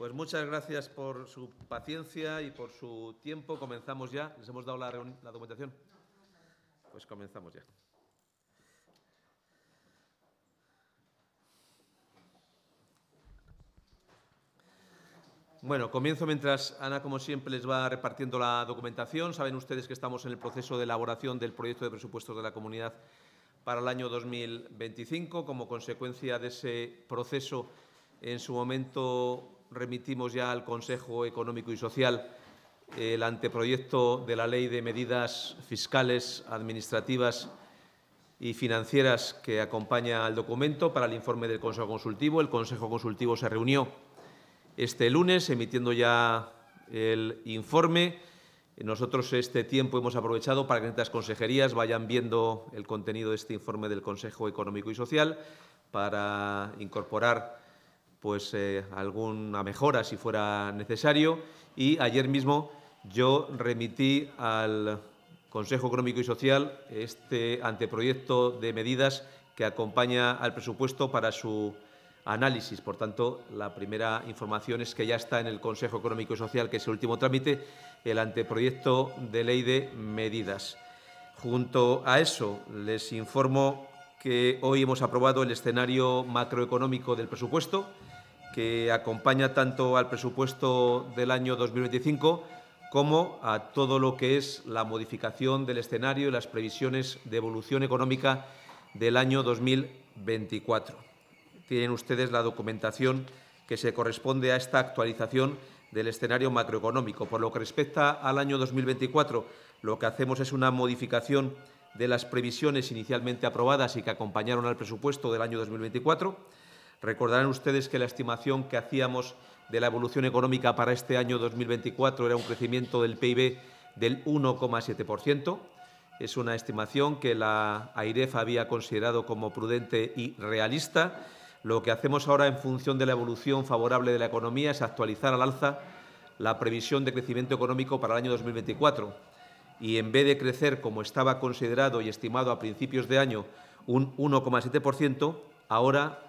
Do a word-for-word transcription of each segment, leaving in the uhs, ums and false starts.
Pues muchas gracias por su paciencia y por su tiempo. Comenzamos ya. ¿Les hemos dado la, la documentación? Pues comenzamos ya. Bueno, comienzo mientras Ana, como siempre, les va repartiendo la documentación. Saben ustedes que estamos en el proceso de elaboración del proyecto de presupuestos de la Comunidad para el año dos mil veinticinco. Como consecuencia de ese proceso, en su momento remitimos ya al Consejo Económico y Social el anteproyecto de la Ley de Medidas Fiscales, Administrativas y Financieras que acompaña al documento para el informe del Consejo Consultivo. El Consejo Consultivo se reunió este lunes, emitiendo ya el informe. Nosotros este tiempo hemos aprovechado para que estas consejerías vayan viendo el contenido de este informe del Consejo Económico y Social para incorporar pues, eh, alguna mejora si fuera necesario. Y ayer mismo yo remití al Consejo Económico y Social este anteproyecto de medidas que acompaña al presupuesto para su análisis. Por tanto, la primera información es que ya está en el Consejo Económico y Social, que es el último trámite, el anteproyecto de ley de medidas. Junto a eso, les informo que hoy hemos aprobado el escenario macroeconómico del presupuesto, que acompaña tanto al presupuesto del año dos mil veinticinco como a todo lo que es la modificación del escenario y las previsiones de evolución económica del año dos mil veinticuatro. Tienen ustedes la documentación que se corresponde a esta actualización del escenario macroeconómico. Por lo que respecta al año dos mil veinticuatro, lo que hacemos es una modificación de las previsiones inicialmente aprobadas y que acompañaron al presupuesto del año dos mil veinticuatro. Recordarán ustedes que la estimación que hacíamos de la evolución económica para este año dos mil veinticuatro era un crecimiento del P I B del uno coma siete por ciento. Es una estimación que la AIREF había considerado como prudente y realista. Lo que hacemos ahora, en función de la evolución favorable de la economía, es actualizar al alza la previsión de crecimiento económico para el año dos mil veinticuatro. Y en vez de crecer, como estaba considerado y estimado a principios de año, un uno coma siete por ciento, ahora,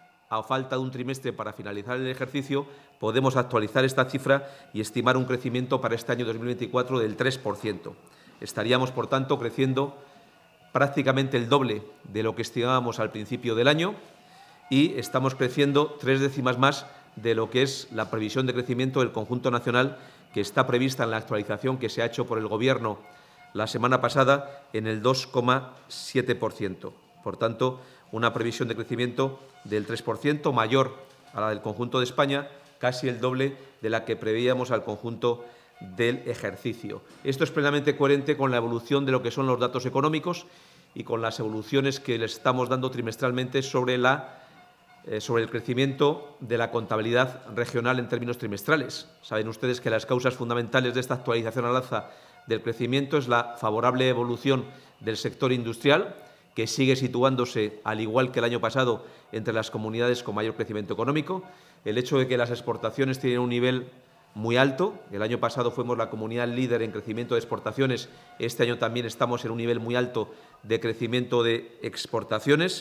a falta de un trimestre para finalizar el ejercicio, podemos actualizar esta cifra y estimar un crecimiento para este año dos mil veinticuatro del tres por ciento. Estaríamos, por tanto, creciendo prácticamente el doble de lo que estimábamos al principio del año y estamos creciendo tres décimas más de lo que es la previsión de crecimiento del conjunto nacional, que está prevista en la actualización que se ha hecho por el Gobierno la semana pasada en el dos coma siete por ciento. Por tanto, una previsión de crecimiento del tres por ciento, mayor a la del conjunto de España, casi el doble de la que preveíamos al conjunto del ejercicio. Esto es plenamente coherente con la evolución de lo que son los datos económicos y con las evoluciones que les estamos dando trimestralmente sobre, la, eh, sobre el crecimiento de la contabilidad regional en términos trimestrales. Saben ustedes que las causas fundamentales de esta actualización al alza del crecimiento es la favorable evolución del sector industrial, que sigue situándose, al igual que el año pasado, entre las comunidades con mayor crecimiento económico. El hecho de que las exportaciones tienen un nivel muy alto. El año pasado fuimos la comunidad líder en crecimiento de exportaciones. Este año también estamos en un nivel muy alto de crecimiento de exportaciones.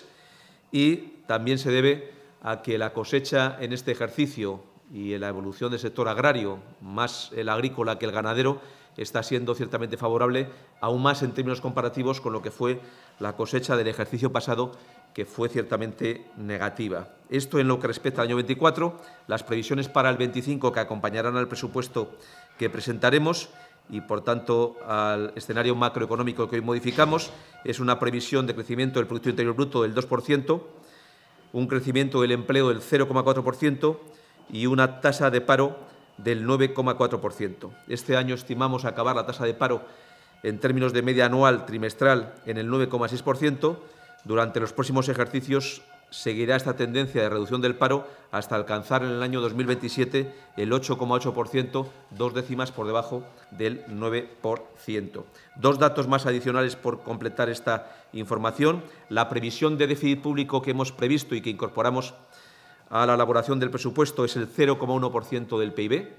Y también se debe a que la cosecha en este ejercicio y en la evolución del sector agrario, más el agrícola que el ganadero, está siendo ciertamente favorable, aún más en términos comparativos con lo que fue la cosecha del ejercicio pasado, que fue ciertamente negativa. Esto en lo que respecta al año veinticuatro, las previsiones para el veinticinco que acompañarán al presupuesto que presentaremos y, por tanto, al escenario macroeconómico que hoy modificamos, es una previsión de crecimiento del Producto Interior Bruto del dos por ciento, un crecimiento del empleo del cero coma cuatro por ciento y una tasa de paro del nueve coma cuatro por ciento. Este año estimamos acabar la tasa de paro en términos de media anual trimestral en el nueve coma seis por ciento. Durante los próximos ejercicios seguirá esta tendencia de reducción del paro hasta alcanzar en el año dos mil veintisiete el ocho coma ocho por ciento, dos décimas por debajo del nueve por ciento. Dos datos más adicionales por completar esta información. La previsión de déficit público que hemos previsto y que incorporamos a la elaboración del presupuesto es el cero coma uno por ciento del P I B.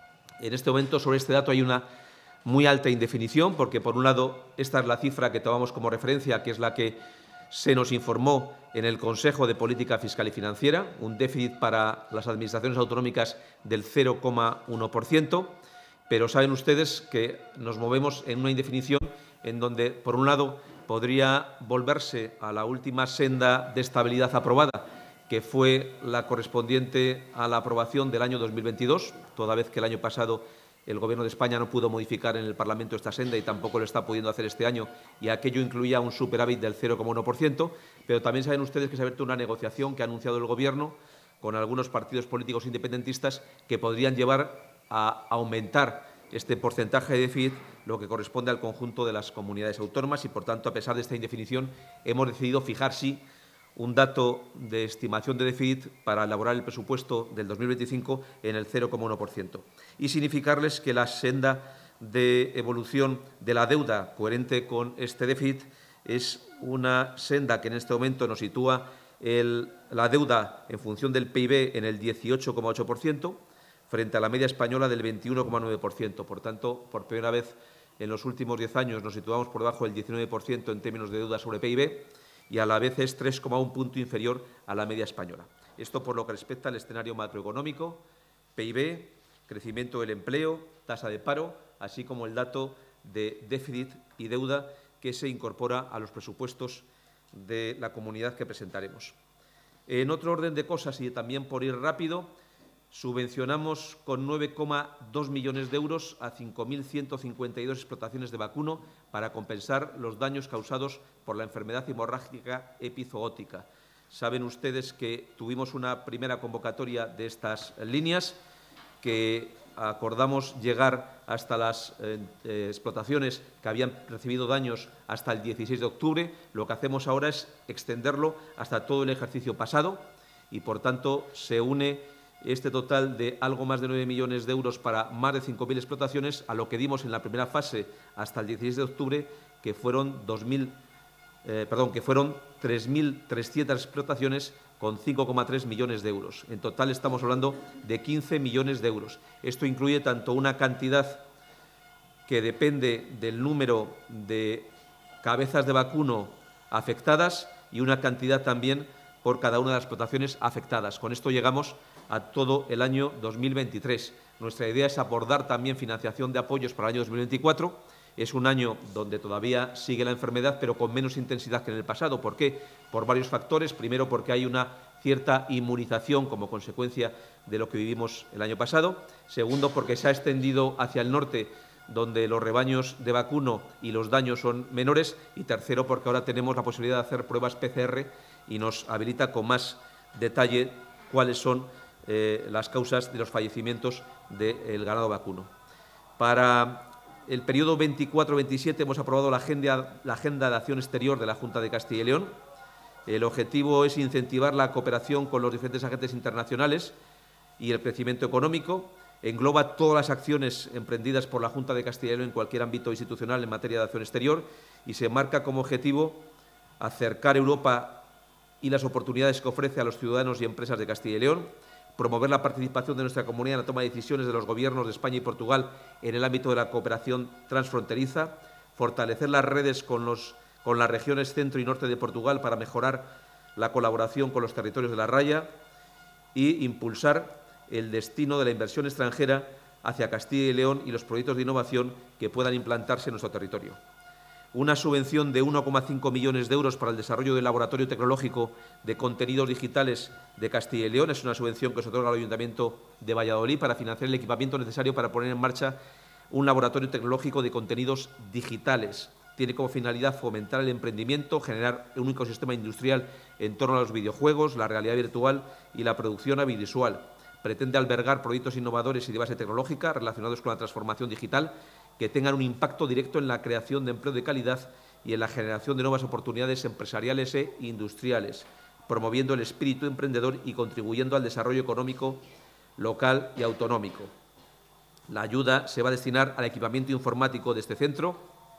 En este momento, sobre este dato hay una muy alta indefinición, porque, por un lado, esta es la cifra que tomamos como referencia, que es la que Se nos informó en el Consejo de Política Fiscal y Financiera un déficit para las administraciones autonómicas del cero coma uno por ciento, pero saben ustedes que nos movemos en una indefinición en donde, por un lado, podría volverse a la última senda de estabilidad aprobada, que fue la correspondiente a la aprobación del año dos mil veintidós, toda vez que el año pasado el Gobierno de España no pudo modificar en el Parlamento esta senda y tampoco lo está pudiendo hacer este año, y aquello incluía un superávit del cero coma uno por ciento, pero también saben ustedes que se ha abierto una negociación que ha anunciado el Gobierno con algunos partidos políticos independentistas que podrían llevar a aumentar este porcentaje de déficit, lo que corresponde al conjunto de las comunidades autónomas y, por tanto, a pesar de esta indefinición, hemos decidido fijar, sí, un dato de estimación de déficit para elaborar el presupuesto del dos mil veinticinco en el cero coma uno por ciento y significarles que la senda de evolución de la deuda coherente con este déficit es una senda que en este momento nos sitúa el, la deuda en función del P I B en el dieciocho coma ocho por ciento frente a la media española del veintiuno coma nueve por ciento. Por tanto, por primera vez en los últimos diez años nos situamos por debajo del diecinueve por ciento en términos de deuda sobre P I B y a la vez es tres coma uno punto inferior a la media española. Esto por lo que respecta al escenario macroeconómico, P I B, crecimiento del empleo, tasa de paro, así como el dato de déficit y deuda que se incorpora a los presupuestos de la comunidad que presentaremos. En otro orden de cosas y también por ir rápido, subvencionamos con nueve coma dos millones de euros a cinco mil ciento cincuenta y dos explotaciones de vacuno para compensar los daños causados por la enfermedad hemorrágica epizootica. Saben ustedes que tuvimos una primera convocatoria de estas líneas, que acordamos llegar hasta las eh, eh, explotaciones que habían recibido daños hasta el dieciséis de octubre. Lo que hacemos ahora es extenderlo hasta todo el ejercicio pasado y, por tanto, se une este total de algo más de nueve millones de euros para más de cinco mil explotaciones a lo que dimos en la primera fase hasta el dieciséis de octubre, que fueron, dos mil, eh, perdón, que fueron tres mil trescientas explotaciones con cinco coma tres millones de euros. En total estamos hablando de quince millones de euros. Esto incluye tanto una cantidad que depende del número de cabezas de vacuno afectadas y una cantidad también por cada una de las explotaciones afectadas. Con esto llegamos a todo el año dos mil veintitrés. Nuestra idea es abordar también financiación de apoyos para el año dos mil veinticuatro. Es un año donde todavía sigue la enfermedad, pero con menos intensidad que en el pasado. ¿Por qué? Por varios factores. Primero, porque hay una cierta inmunización como consecuencia de lo que vivimos el año pasado. Segundo, porque se ha extendido hacia el norte, donde los rebaños de vacuno y los daños son menores. Y tercero, porque ahora tenemos la posibilidad de hacer pruebas P C R y nos habilita con más detalle cuáles son eh, las causas de los fallecimientos del ganado vacuno. Para el periodo veinticuatro veintisiete hemos aprobado la agenda, la agenda de acción exterior de la Junta de Castilla y León. El objetivo es incentivar la cooperación con los diferentes agentes internacionales y el crecimiento económico. Engloba todas las acciones emprendidas por la Junta de Castilla y León en cualquier ámbito institucional en materia de acción exterior y se marca como objetivo acercar Europa y las oportunidades que ofrece a los ciudadanos y empresas de Castilla y León, promover la participación de nuestra comunidad en la toma de decisiones de los gobiernos de España y Portugal en el ámbito de la cooperación transfronteriza, fortalecer las redes con, los, con las regiones centro y norte de Portugal para mejorar la colaboración con los territorios de la raya y impulsar el destino de la inversión extranjera hacia Castilla y León y los proyectos de innovación que puedan implantarse en nuestro territorio. Una subvención de uno coma cinco millones de euros para el desarrollo del Laboratorio Tecnológico de Contenidos Digitales de Castilla y León. Es una subvención que se otorga al Ayuntamiento de Valladolid para financiar el equipamiento necesario para poner en marcha un laboratorio tecnológico de contenidos digitales. Tiene como finalidad fomentar el emprendimiento, generar un ecosistema industrial en torno a los videojuegos, la realidad virtual y la producción audiovisual. Pretende albergar proyectos innovadores y de base tecnológica relacionados con la transformación digital que tengan un impacto directo en la creación de empleo de calidad y en la generación de nuevas oportunidades empresariales e industriales, promoviendo el espíritu emprendedor y contribuyendo al desarrollo económico local y autonómico. La ayuda se va a destinar al equipamiento informático de este centro,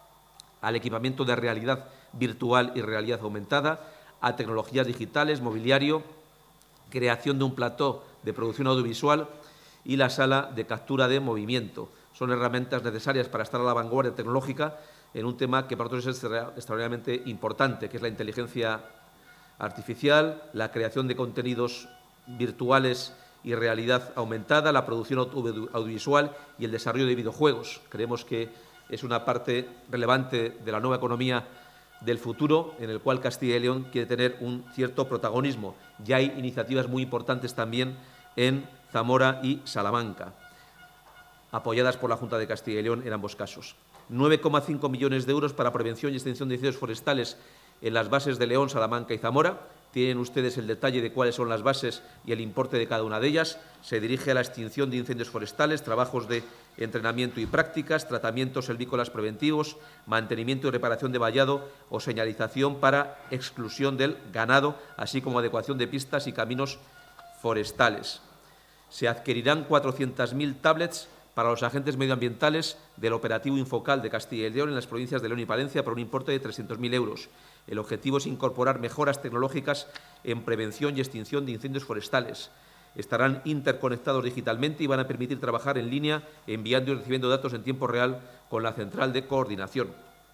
al equipamiento de realidad virtual y realidad aumentada, a tecnologías digitales, mobiliario, creación de un plató de producción audiovisual y la sala de captura de movimiento. Son herramientas necesarias para estar a la vanguardia tecnológica en un tema que para nosotros es extraordinariamente importante, que es la inteligencia artificial, la creación de contenidos virtuales y realidad aumentada, la producción audiovisual y el desarrollo de videojuegos. Creemos que es una parte relevante de la nueva economía del futuro, en el cual Castilla y León quiere tener un cierto protagonismo. Ya hay iniciativas muy importantes también en Zamora y Salamanca, apoyadas por la Junta de Castilla y León en ambos casos. nueve coma cinco millones de euros para prevención y extinción de incendios forestales en las bases de León, Salamanca y Zamora. Tienen ustedes el detalle de cuáles son las bases y el importe de cada una de ellas. Se dirige a la extinción de incendios forestales, trabajos de entrenamiento y prácticas, tratamientos selvícolas preventivos, mantenimiento y reparación de vallado o señalización para exclusión del ganado, así como adecuación de pistas y caminos forestales. Se adquirirán cuatrocientas mil tablets para los agentes medioambientales del operativo Infocal de Castilla y León en las provincias de León y Palencia por un importe de trescientos mil euros. El objetivo es incorporar mejoras tecnológicas en prevención y extinción de incendios forestales. Estarán interconectados digitalmente y van a permitir trabajar en línea, enviando y recibiendo datos en tiempo real con la central de coordinación.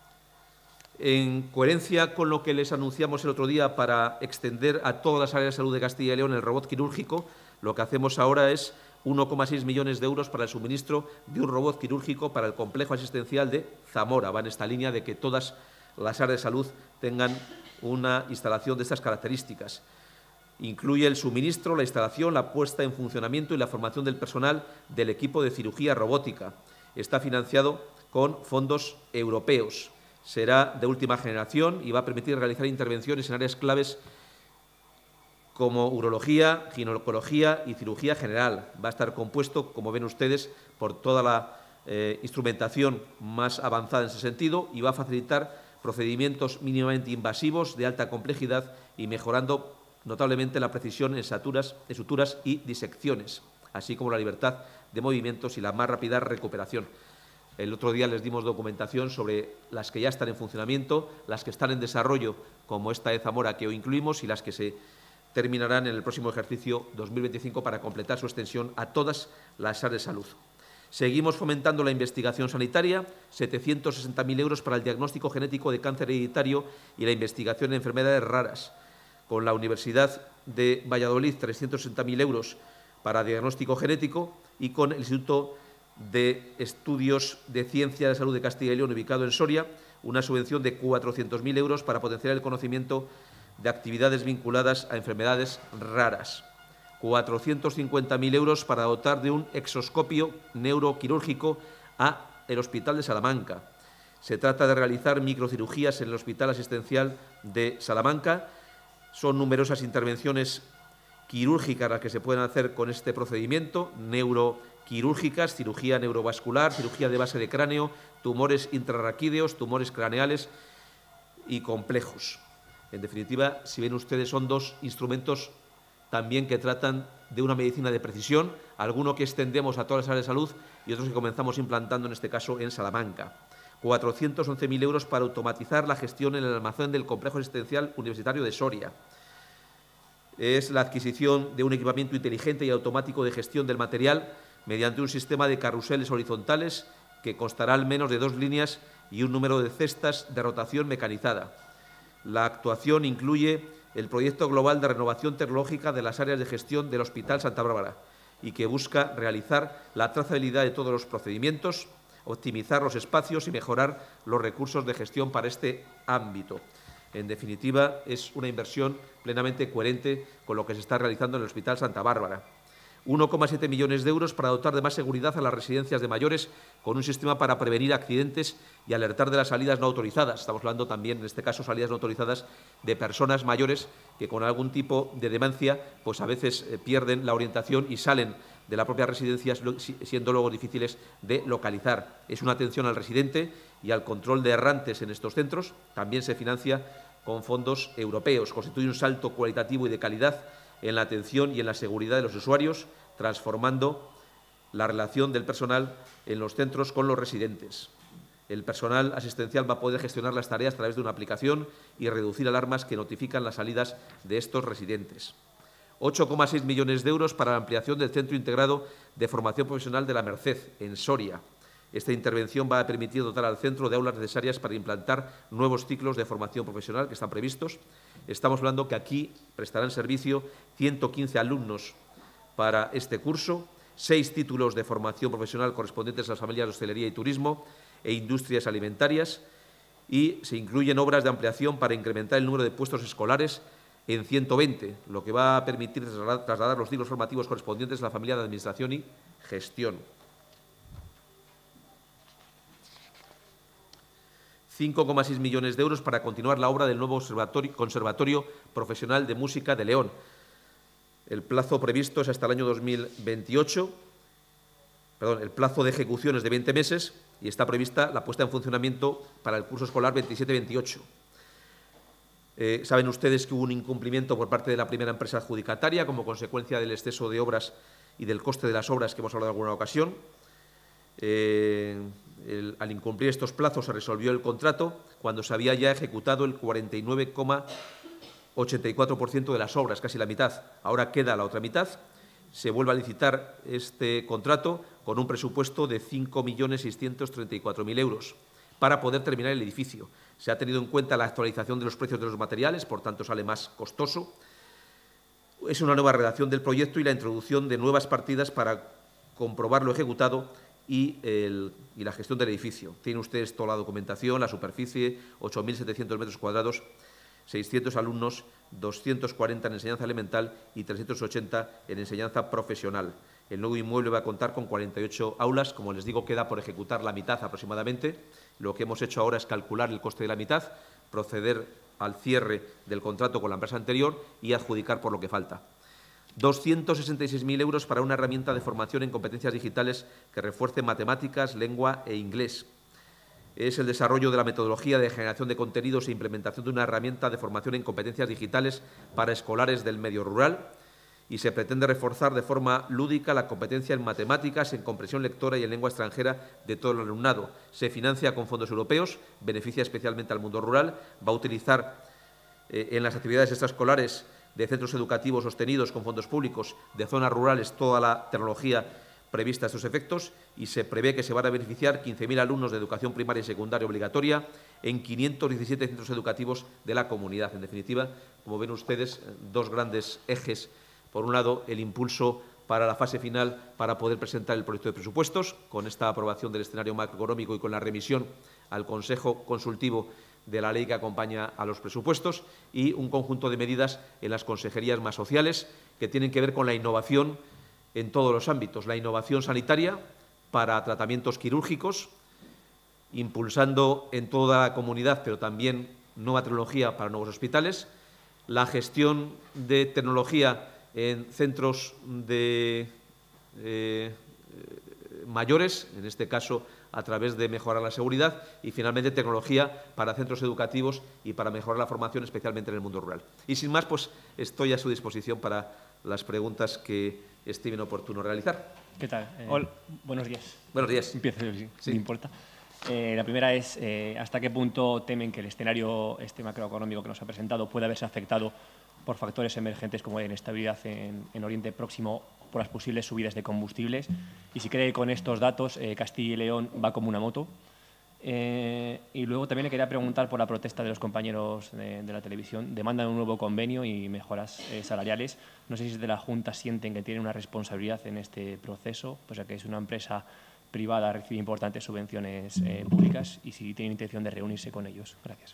En coherencia con lo que les anunciamos el otro día para extender a todas las áreas de salud de Castilla y León el robot quirúrgico, lo que hacemos ahora es uno coma seis millones de euros para el suministro de un robot quirúrgico para el complejo asistencial de Zamora. Va en esta línea de que todas las áreas de salud tengan una instalación de estas características. Incluye el suministro, la instalación, la puesta en funcionamiento y la formación del personal del equipo de cirugía robótica. Está financiado con fondos europeos. Será de última generación y va a permitir realizar intervenciones en áreas claves como urología, ginecología y cirugía general. Va a estar compuesto, como ven ustedes, por toda la eh, instrumentación más avanzada en ese sentido y va a facilitar procedimientos mínimamente invasivos de alta complejidad y mejorando notablemente la precisión en, saturas, en suturas y disecciones, así como la libertad de movimientos y la más rápida recuperación. El otro día les dimos documentación sobre las que ya están en funcionamiento, las que están en desarrollo, como esta de Zamora que hoy incluimos, y las que se terminarán en el próximo ejercicio dos mil veinticinco para completar su extensión a todas las áreas de salud. Seguimos fomentando la investigación sanitaria, setecientos sesenta mil euros para el diagnóstico genético de cáncer hereditario y la investigación en enfermedades raras. Con la Universidad de Valladolid, trescientos sesenta mil euros para diagnóstico genético y con el Instituto de Estudios de Ciencia de Salud de Castilla y León, ubicado en Soria, una subvención de cuatrocientos mil euros para potenciar el conocimiento de actividades vinculadas a enfermedades raras. cuatrocientos cincuenta mil euros para dotar de un exoscopio neuroquirúrgico a el Hospital de Salamanca. Se trata de realizar microcirugías en el Hospital Asistencial de Salamanca. Son numerosas intervenciones quirúrgicas las que se pueden hacer con este procedimiento, neuroquirúrgicas, cirugía neurovascular, cirugía de base de cráneo, tumores intrarraquídeos, tumores craneales y complejos. En definitiva, si ven ustedes, son dos instrumentos también que tratan de una medicina de precisión, alguno que extendemos a todas las áreas de salud y otros que comenzamos implantando, en este caso, en Salamanca. cuatrocientos once mil euros para automatizar la gestión en el almacén del Complejo Asistencial Universitario de Soria. Es la adquisición de un equipamiento inteligente y automático de gestión del material mediante un sistema de carruseles horizontales que constará al menos de dos líneas y un número de cestas de rotación mecanizada. La actuación incluye el proyecto global de renovación tecnológica de las áreas de gestión del Hospital Santa Bárbara y que busca realizar la trazabilidad de todos los procedimientos, optimizar los espacios y mejorar los recursos de gestión para este ámbito. En definitiva, es una inversión plenamente coherente con lo que se está realizando en el Hospital Santa Bárbara. uno coma siete millones de euros para dotar de más seguridad a las residencias de mayores con un sistema para prevenir accidentes y alertar de las salidas no autorizadas. Estamos hablando también, en este caso, salidas no autorizadas de personas mayores que con algún tipo de demencia pues a veces eh, pierden la orientación y salen de la propia residencia, siendo luego difíciles de localizar. Es una atención al residente y al control de errantes en estos centros. También se financia con fondos europeos. Constituye un salto cualitativo y de calidad en la atención y en la seguridad de los usuarios, transformando la relación del personal en los centros con los residentes. El personal asistencial va a poder gestionar las tareas a través de una aplicación y reducir alarmas que notifican las salidas de estos residentes. ocho coma seis millones de euros para la ampliación del Centro Integrado de Formación Profesional de la Merced, en Soria. Esta intervención va a permitir dotar al centro de aulas necesarias para implantar nuevos ciclos de formación profesional que están previstos. Estamos hablando que aquí prestarán servicio ciento quince alumnos para este curso, seis títulos de formación profesional correspondientes a las familias de hostelería y turismo e industrias alimentarias, y se incluyen obras de ampliación para incrementar el número de puestos escolares en ciento veinte, lo que va a permitir trasladar los ciclos formativos correspondientes a la familia de Administración y Gestión. cinco coma seis millones de euros para continuar la obra del nuevo Conservatorio, Conservatorio Profesional de Música de León. El plazo previsto es hasta el año dos mil veintiocho, perdón, el plazo de ejecución es de veinte meses y está prevista la puesta en funcionamiento para el curso escolar veintisiete veintiocho. Eh, saben ustedes que hubo un incumplimiento por parte de la primera empresa adjudicataria como consecuencia del exceso de obras y del coste de las obras que hemos hablado en alguna ocasión. Eh, el, al incumplir estos plazos se resolvió el contrato cuando se había ya ejecutado el cuarenta y nueve coma ochenta y cuatro por ciento de las obras, casi la mitad. Ahora queda la otra mitad. Se vuelve a licitar este contrato con un presupuesto de cinco millones seiscientos treinta y cuatro mil euros para poder terminar el edificio. Se ha tenido en cuenta la actualización de los precios de los materiales, por tanto sale más costoso. Es una nueva redacción del proyecto y la introducción de nuevas partidas para comprobar lo ejecutado y, el, y la gestión del edificio. Tienen ustedes toda la documentación, la superficie, ocho mil setecientos metros cuadrados, seiscientos alumnos, doscientos cuarenta en enseñanza elemental y trescientos ochenta en enseñanza profesional. El nuevo inmueble va a contar con cuarenta y ocho aulas. Como les digo, queda por ejecutar la mitad aproximadamente. Lo que hemos hecho ahora es calcular el coste de la mitad, proceder al cierre del contrato con la empresa anterior y adjudicar por lo que falta. doscientos sesenta y seis mil euros para una herramienta de formación en competencias digitales que refuerce matemáticas, lengua e inglés. Es el desarrollo de la metodología de generación de contenidos e implementación de una herramienta de formación en competencias digitales para escolares del medio rural, y se pretende reforzar de forma lúdica la competencia en matemáticas, en comprensión lectora y en lengua extranjera de todo el alumnado. Se financia con fondos europeos, beneficia especialmente al mundo rural, va a utilizar eh, en las actividades extraescolares de centros educativos sostenidos con fondos públicos de zonas rurales toda la tecnología prevista a estos efectos, y se prevé que se van a beneficiar quince mil alumnos de educación primaria y secundaria obligatoria en quinientos diecisiete centros educativos de la comunidad. En definitiva, como ven ustedes, dos grandes ejes. Por un lado, el impulso para la fase final para poder presentar el proyecto de presupuestos, con esta aprobación del escenario macroeconómico y con la remisión al Consejo Consultivo de la ley que acompaña a los presupuestos, y un conjunto de medidas en las consejerías más sociales que tienen que ver con la innovación en todos los ámbitos. La innovación sanitaria para tratamientos quirúrgicos, impulsando en toda la comunidad, pero también nueva tecnología para nuevos hospitales, la gestión de tecnología en centros de eh, mayores, en este caso a través de mejorar la seguridad, y finalmente tecnología para centros educativos y para mejorar la formación, especialmente en el mundo rural. Y sin más, pues estoy a su disposición para las preguntas que estimen oportuno realizar. ¿Qué tal? Eh, Hola, buenos días. Buenos días. Empiezo yo, si sí. me importa. Eh, la primera es, eh, ¿hasta qué punto temen que el escenario este macroeconómico que nos ha presentado puede haberse afectado por factores emergentes como la inestabilidad en, en Oriente Próximo, por las posibles subidas de combustibles? Y si cree que con estos datos eh, Castilla y León va como una moto. Eh, y luego también le quería preguntar por la protesta de los compañeros de, de la televisión. Demandan un nuevo convenio y mejoras eh, salariales. No sé si desde la Junta sienten que tienen una responsabilidad en este proceso, pues ya que es una empresa privada, recibe importantes subvenciones eh, públicas, y si tienen intención de reunirse con ellos. Gracias.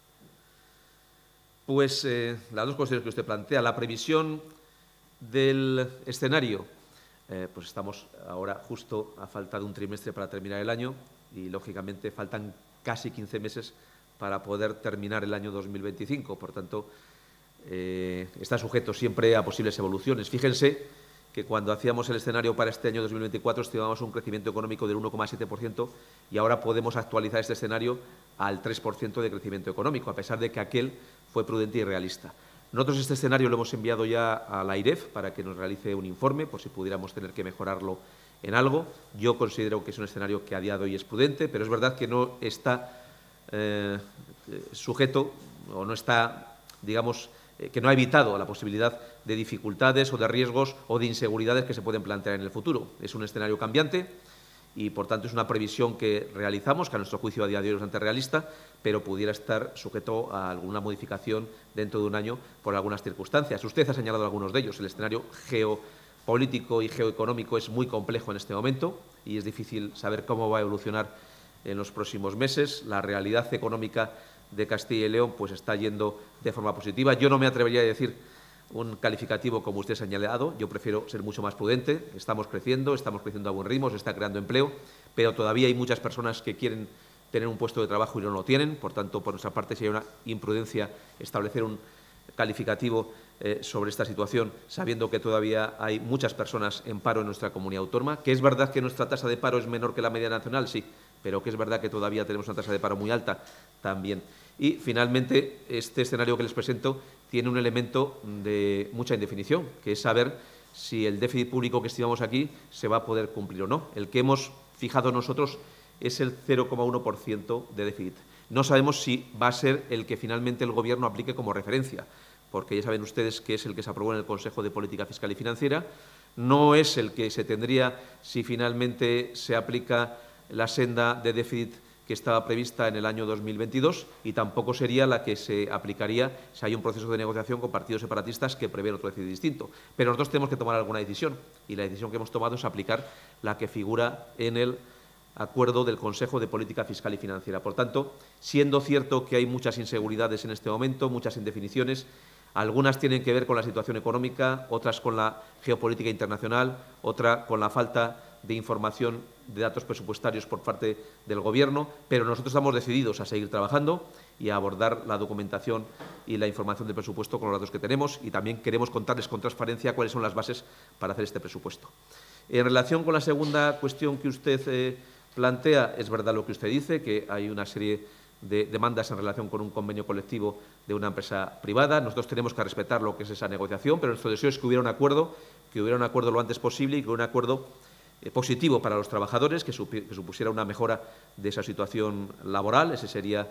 Pues eh, las dos cuestiones que usted plantea. La previsión del escenario, eh, pues estamos ahora justo a falta de un trimestre para terminar el año y, lógicamente, faltan casi quince meses para poder terminar el año dos mil veinticinco. Por tanto, eh, está sujeto siempre a posibles evoluciones. Fíjense que cuando hacíamos el escenario para este año dos mil veinticuatro estimábamos un crecimiento económico del uno coma siete por ciento y ahora podemos actualizar este escenario al tres por ciento de crecimiento económico, a pesar de que aquel fue prudente y realista. Nosotros este escenario lo hemos enviado ya a la AIREF para que nos realice un informe, por si pudiéramos tener que mejorarlo en algo. Yo considero que es un escenario que a día de hoy es prudente, pero es verdad que no está eh, sujeto o no está, digamos, eh, que no ha evitado la posibilidad de dificultades o de riesgos o de inseguridades que se pueden plantear en el futuro. Es un escenario cambiante y, por tanto, es una previsión que realizamos, que a nuestro juicio a día de hoy es bastante realista, pero pudiera estar sujeto a alguna modificación dentro de un año por algunas circunstancias. Usted ha señalado algunos de ellos. El escenario geopolítico y geoeconómico es muy complejo en este momento y es difícil saber cómo va a evolucionar en los próximos meses. La realidad económica de Castilla y León pues, está yendo de forma positiva. Yo no me atrevería a decir un calificativo como usted ha señalado. Yo prefiero ser mucho más prudente. Estamos creciendo, estamos creciendo a buen ritmo, se está creando empleo, pero todavía hay muchas personas que quieren tener un puesto de trabajo y no lo tienen. Por tanto, por nuestra parte, sería una imprudencia establecer un calificativo eh, sobre esta situación, sabiendo que todavía hay muchas personas en paro en nuestra comunidad autónoma, que es verdad que nuestra tasa de paro es menor que la media nacional, sí, pero que es verdad que todavía tenemos una tasa de paro muy alta también. Y, finalmente, este escenario que les presento tiene un elemento de mucha indefinición, que es saber si el déficit público que estimamos aquí se va a poder cumplir o no. El que hemos fijado nosotros es el cero coma uno por ciento de déficit. No sabemos si va a ser el que finalmente el Gobierno aplique como referencia, porque ya saben ustedes que es el que se aprobó en el Consejo de Política Fiscal y Financiera. No es el que se tendría si finalmente se aplica la senda de déficit que estaba prevista en el año dos mil veintidós y tampoco sería la que se aplicaría si hay un proceso de negociación con partidos separatistas que prevén otro déficit distinto. Pero nosotros tenemos que tomar alguna decisión y la decisión que hemos tomado es aplicar la que figura en el acuerdo del Consejo de Política Fiscal y Financiera. Por tanto, siendo cierto que hay muchas inseguridades en este momento, muchas indefiniciones, algunas tienen que ver con la situación económica, otras con la geopolítica internacional, otra con la falta de información de datos presupuestarios por parte del Gobierno, pero nosotros estamos decididos a seguir trabajando y a abordar la documentación y la información del presupuesto con los datos que tenemos y también queremos contarles con transparencia cuáles son las bases para hacer este presupuesto. En relación con la segunda cuestión que usted eh, plantea, es verdad lo que usted dice, que hay una serie de demandas en relación con un convenio colectivo de una empresa privada. Nosotros tenemos que respetar lo que es esa negociación, pero nuestro deseo es que hubiera un acuerdo, que hubiera un acuerdo lo antes posible y que hubiera un acuerdo eh, positivo para los trabajadores, que, que supusiera una mejora de esa situación laboral. Ese sería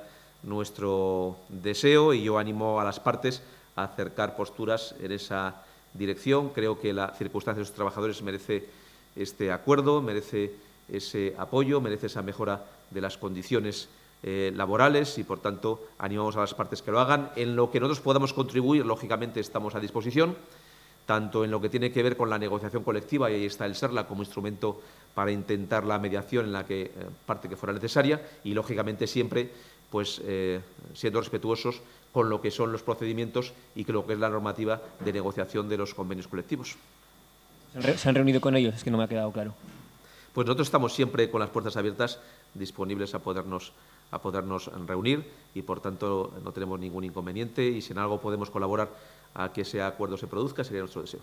nuestro deseo y yo animo a las partes a acercar posturas en esa dirección. Creo que la circunstancia de los trabajadores merece este acuerdo, merece ese apoyo, merece esa mejora de las condiciones eh, laborales y, por tanto, animamos a las partes que lo hagan. En lo que nosotros podamos contribuir, lógicamente, estamos a disposición, tanto en lo que tiene que ver con la negociación colectiva, y ahí está el SERLA como instrumento para intentar la mediación en la que, eh, parte que fuera necesaria, y, lógicamente, siempre pues, eh, siendo respetuosos con lo que son los procedimientos y con lo que es la normativa de negociación de los convenios colectivos. ¿Se han reunido con ellos? Es que no me ha quedado claro. Pues nosotros estamos siempre con las puertas abiertas, disponibles a podernos, a podernos reunir y, por tanto, no tenemos ningún inconveniente y si en algo podemos colaborar a que ese acuerdo se produzca, sería nuestro deseo.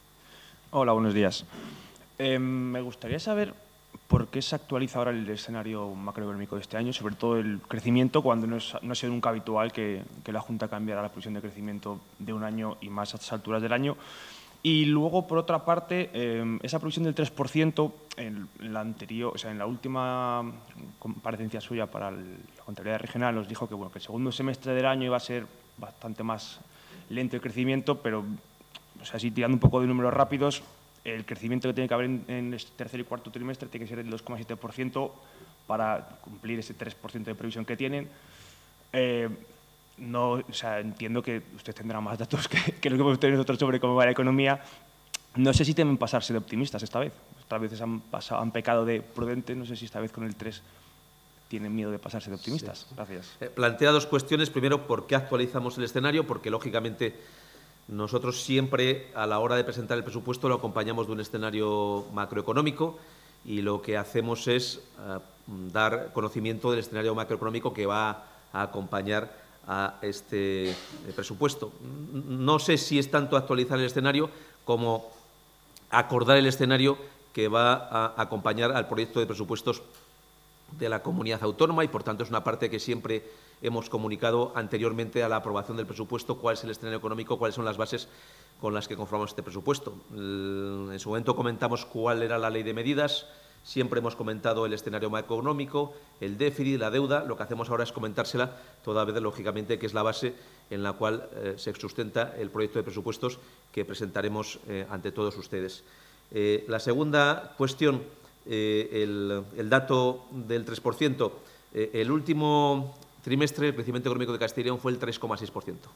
Hola, buenos días. Eh, me gustaría saber por qué se actualiza ahora el escenario macroeconómico de este año, sobre todo el crecimiento, cuando no es, no ha sido nunca habitual que, que la Junta cambiara la previsión de crecimiento de un año y más a estas alturas del año. Y luego, por otra parte, eh, esa previsión del tres por ciento, en la anterior, o sea, en la última comparecencia suya para el, la Contraloría Regional nos dijo que, bueno, que el segundo semestre del año iba a ser bastante más lento el crecimiento, pero, o sea, así tirando un poco de números rápidos, el crecimiento que tiene que haber en, en el tercer y cuarto trimestre tiene que ser del dos coma siete por ciento para cumplir ese tres por ciento de previsión que tienen. Eh, No, o sea, entiendo que usted tendrá más datos que, que lo que hemos tenido nosotros sobre cómo va la economía. No sé si temen pasarse de optimistas esta vez. Otras veces han, pasado, han pecado de prudentes. No sé si esta vez con el tres tienen miedo de pasarse de optimistas. Sí. Gracias. Eh, plantea dos cuestiones. Primero, ¿por qué actualizamos el escenario? Porque, lógicamente, nosotros siempre, a la hora de presentar el presupuesto, lo acompañamos de un escenario macroeconómico y lo que hacemos es uh, dar conocimiento del escenario macroeconómico que va a acompañar a este presupuesto. No sé si es tanto actualizar el escenario como acordar el escenario que va a acompañar al proyecto de presupuestos de la comunidad autónoma y, por tanto, es una parte que siempre hemos comunicado anteriormente a la aprobación del presupuesto, cuál es el escenario económico, cuáles son las bases con las que conformamos este presupuesto. En su momento comentamos cuál era la ley de medidas. Siempre hemos comentado el escenario macroeconómico, el déficit, la deuda. Lo que hacemos ahora es comentársela toda vez, lógicamente, que es la base en la cual eh, se sustenta el proyecto de presupuestos que presentaremos eh, ante todos ustedes. Eh, la segunda cuestión, eh, el, el dato del tres por ciento. Eh, el último trimestre el crecimiento económico de Castilla y León fue el tres coma seis por ciento.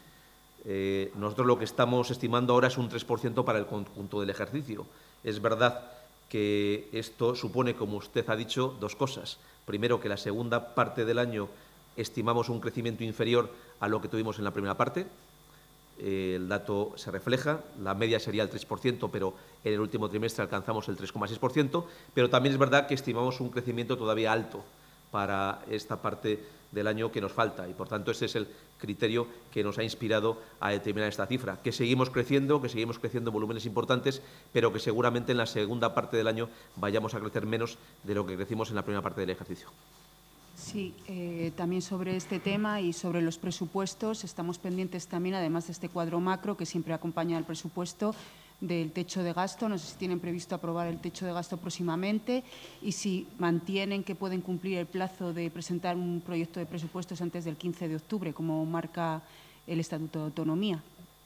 Eh, nosotros lo que estamos estimando ahora es un tres por ciento para el conjunto del ejercicio. Es verdad que esto supone, como usted ha dicho, dos cosas. Primero, que la segunda parte del año estimamos un crecimiento inferior a lo que tuvimos en la primera parte. Eh, el dato se refleja, la media sería el tres por ciento, pero en el último trimestre alcanzamos el tres coma seis por ciento, pero también es verdad que estimamos un crecimiento todavía alto para esta parte del año que nos falta y, por tanto, ese es el criterio que nos ha inspirado a determinar esta cifra, que seguimos creciendo, que seguimos creciendo en volúmenes importantes, pero que seguramente en la segunda parte del año vayamos a crecer menos de lo que crecimos en la primera parte del ejercicio. Sí, eh, también sobre este tema y sobre los presupuestos, estamos pendientes también, además de este cuadro macro que siempre acompaña al presupuesto, del techo de gasto. No sé si tienen previsto aprobar el techo de gasto próximamente y si mantienen que pueden cumplir el plazo de presentar un proyecto de presupuestos antes del quince de octubre, como marca el Estatuto de Autonomía.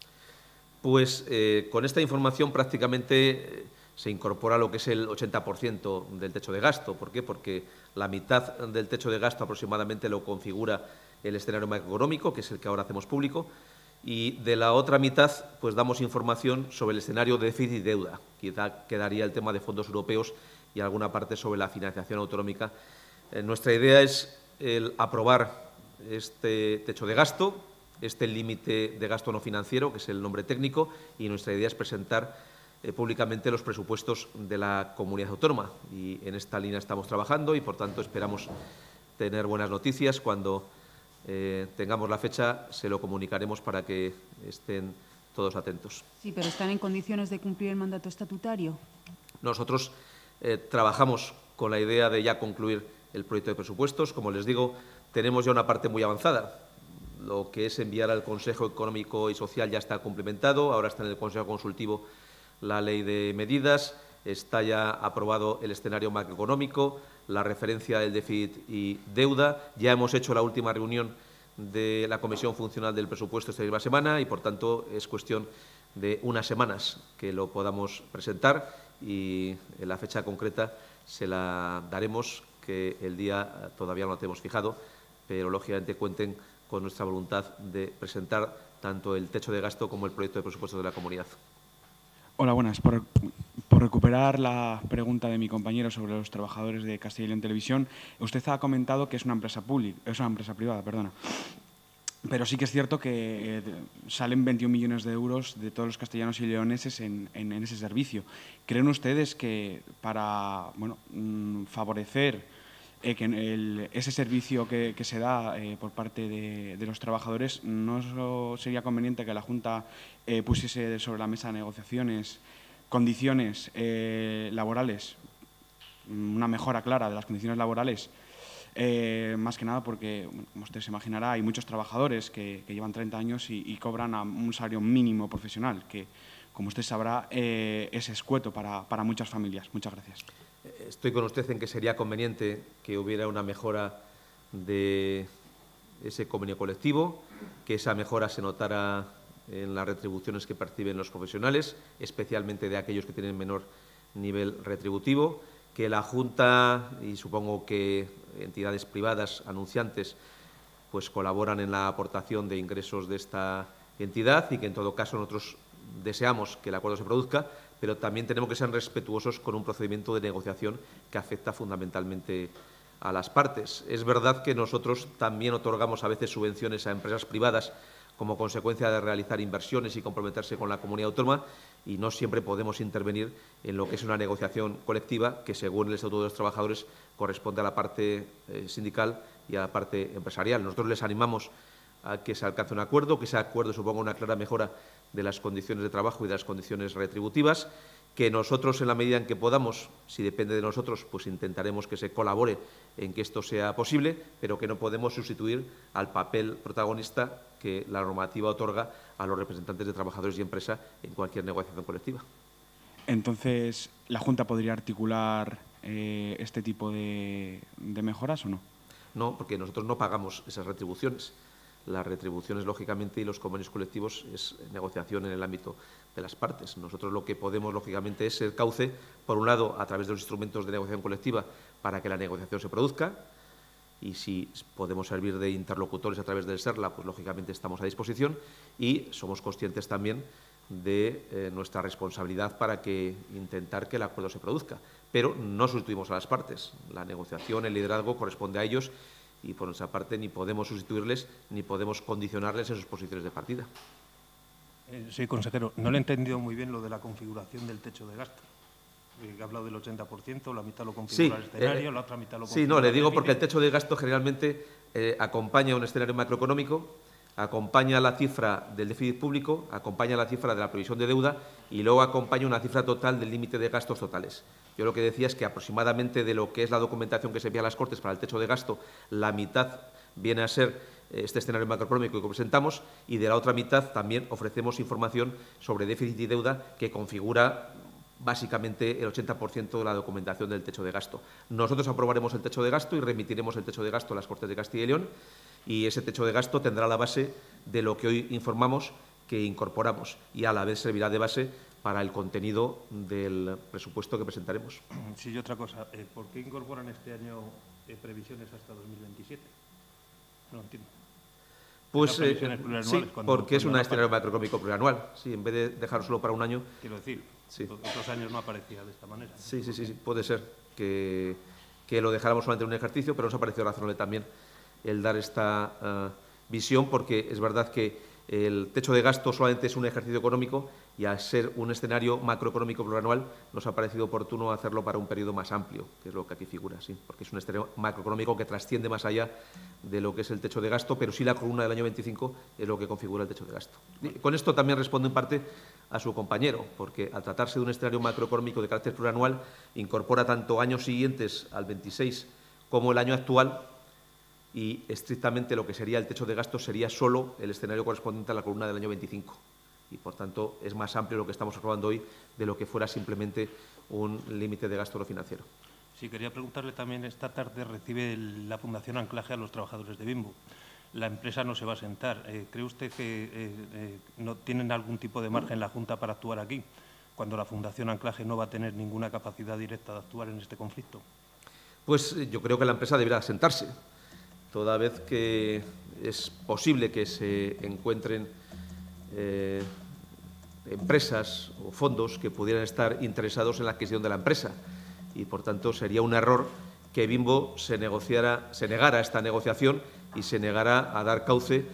Pues eh, con esta información prácticamente eh, se incorpora lo que es el ochenta por ciento del techo de gasto. ¿Por qué? Porque la mitad del techo de gasto aproximadamente lo configura el escenario macroeconómico, que es el que ahora hacemos público, y de la otra mitad pues damos información sobre el escenario de déficit y deuda. Quizá quedaría el tema de fondos europeos y alguna parte sobre la financiación autonómica. Eh, nuestra idea es el aprobar este techo de gasto, este límite de gasto no financiero, que es el nombre técnico, y nuestra idea es presentar eh, públicamente los presupuestos de la comunidad autónoma. Y en esta línea estamos trabajando y, por tanto, esperamos tener buenas noticias. Cuando eh, tengamos la fecha, se lo comunicaremos para que estén todos atentos. Sí, pero ¿están en condiciones de cumplir el mandato estatutario? Nosotros eh, trabajamos con la idea de ya concluir el proyecto de presupuestos. Como les digo, tenemos ya una parte muy avanzada. Lo que es enviar al Consejo Económico y Social ya está cumplimentado, ahora está en el Consejo Consultivo la ley de medidas, está ya aprobado el escenario macroeconómico, la referencia del déficit y deuda. Ya hemos hecho la última reunión de la Comisión Funcional del Presupuesto esta misma semana y, por tanto, es cuestión de unas semanas que lo podamos presentar y en la fecha concreta se la daremos, que el día todavía no lo tenemos fijado, pero lógicamente cuenten con nuestra voluntad de presentar tanto el techo de gasto como el proyecto de presupuestos de la comunidad. Hola, buenas. Por, por recuperar la pregunta de mi compañero sobre los trabajadores de Castilla y León Televisión, usted ha comentado que es una empresa pública, es una empresa privada, perdona. Pero sí que es cierto que eh, salen veintiún millones de euros de todos los castellanos y leoneses en, en, en ese servicio. ¿Creen ustedes que para bueno, mmm, favorecer eh, que el, ese servicio que, que se da eh, por parte de, de los trabajadores, no sería conveniente que la Junta eh, pusiese sobre la mesa de negociaciones condiciones eh, laborales, una mejora clara de las condiciones laborales? Eh, más que nada porque, bueno, como usted se imaginará, hay muchos trabajadores que, que llevan treinta años y, y cobran a un salario mínimo profesional, que, como usted sabrá, eh, es escueto para, para muchas familias. Muchas gracias. Estoy con usted en que sería conveniente que hubiera una mejora de ese convenio colectivo, que esa mejora se notara en las retribuciones que perciben los profesionales, especialmente de aquellos que tienen menor nivel retributivo, que la Junta y supongo que entidades privadas anunciantes pues colaboran en la aportación de ingresos de esta entidad y que en todo caso nosotros deseamos que el acuerdo se produzca, pero también tenemos que ser respetuosos con un procedimiento de negociación que afecta fundamentalmente a las partes. Es verdad que nosotros también otorgamos a veces subvenciones a empresas privadas como consecuencia de realizar inversiones y comprometerse con la comunidad autónoma, y no siempre podemos intervenir en lo que es una negociación colectiva que, según el Estatuto de los Trabajadores, corresponde a la parte eh, sindical y a la parte empresarial. Nosotros les animamos a que se alcance un acuerdo, que ese acuerdo suponga una clara mejora de las condiciones de trabajo y de las condiciones retributivas, que nosotros, en la medida en que podamos, si depende de nosotros, pues intentaremos que se colabore en que esto sea posible, pero que no podemos sustituir al papel protagonista que la normativa otorga a los representantes de trabajadores y empresa en cualquier negociación colectiva. Entonces, ¿la Junta podría articular eh, este tipo de, de mejoras o no? No, porque nosotros no pagamos esas retribuciones. Las retribuciones, lógicamente, y los convenios colectivos es negociación en el ámbito de las partes. Nosotros lo que podemos, lógicamente, es ser cauce por un lado, a través de los instrumentos de negociación colectiva para que la negociación se produzca, y si podemos servir de interlocutores a través del SERLA, pues lógicamente estamos a disposición, y somos conscientes también de eh, nuestra responsabilidad para que intentar que el acuerdo se produzca. Pero no sustituimos a las partes. La negociación, el liderazgo corresponde a ellos y, por nuestra parte, ni podemos sustituirles ni podemos condicionarles en sus posiciones de partida. Eh, sí, consejero, no le he entendido muy bien lo de la configuración del techo de gasto. Eh, ha hablado del ochenta por ciento, la mitad lo configura Sí, el escenario, eh, la otra mitad lo configura Sí, no, le digo el porque el límite. techo de gasto generalmente eh, acompaña un escenario macroeconómico, acompaña la cifra del déficit público, acompaña la cifra de la previsión de deuda y luego acompaña una cifra total del límite de gastos totales. Yo lo que decía es que aproximadamente de lo que es la documentación que se envía a las Cortes para el techo de gasto, la mitad viene a ser este escenario macroeconómico que presentamos y de la otra mitad también ofrecemos información sobre déficit y deuda que configura básicamente el ochenta por ciento de la documentación del techo de gasto. Nosotros aprobaremos el techo de gasto y remitiremos el techo de gasto a las Cortes de Castilla y León y ese techo de gasto tendrá la base de lo que hoy informamos que incorporamos y a la vez servirá de base para el contenido del presupuesto que presentaremos. Sí, y otra cosa, eh, ¿por qué incorporan este año eh, previsiones hasta dos mil veintisiete? No lo entiendo. Pues eh, plurianuales, sí, cuando, porque es un no escenario macroeconómico plurianual. Sí, en vez de dejarlo solo para un año. Quiero decir, sí. otros años no aparecía de esta manera. Sí, sí, sí, sí, puede ser que, que lo dejáramos solamente en un ejercicio, pero nos ha parecido razonable también el dar esta uh, visión, porque es verdad que el techo de gasto solamente es un ejercicio económico y al ser un escenario macroeconómico plurianual nos ha parecido oportuno hacerlo para un periodo más amplio, que es lo que aquí figura, sí, porque es un escenario macroeconómico que trasciende más allá de lo que es el techo de gasto, pero sí la columna del año veinticinco es lo que configura el techo de gasto. Y con esto también respondo en parte a su compañero, porque al tratarse de un escenario macroeconómico de carácter plurianual, incorpora tanto años siguientes al veintiséis como el año actual, y estrictamente lo que sería el techo de gasto sería solo el escenario correspondiente a la columna del año veinticinco. Y, por tanto, es más amplio lo que estamos aprobando hoy de lo que fuera simplemente un límite de gasto no financiero. Sí, quería preguntarle también, esta tarde recibe el, la Fundación Anclaje a los trabajadores de Bimbo. La empresa no se va a sentar. Eh, ¿Cree usted que eh, eh, no tienen algún tipo de margen la Junta para actuar aquí, cuando la Fundación Anclaje no va a tener ninguna capacidad directa de actuar en este conflicto? Pues yo creo que la empresa deberá sentarse, toda vez que es posible que se encuentren eh, empresas o fondos que pudieran estar interesados en la adquisición de la empresa y, por tanto, sería un error que Bimbo se, negociara, se negara a esta negociación y se negara a dar cauce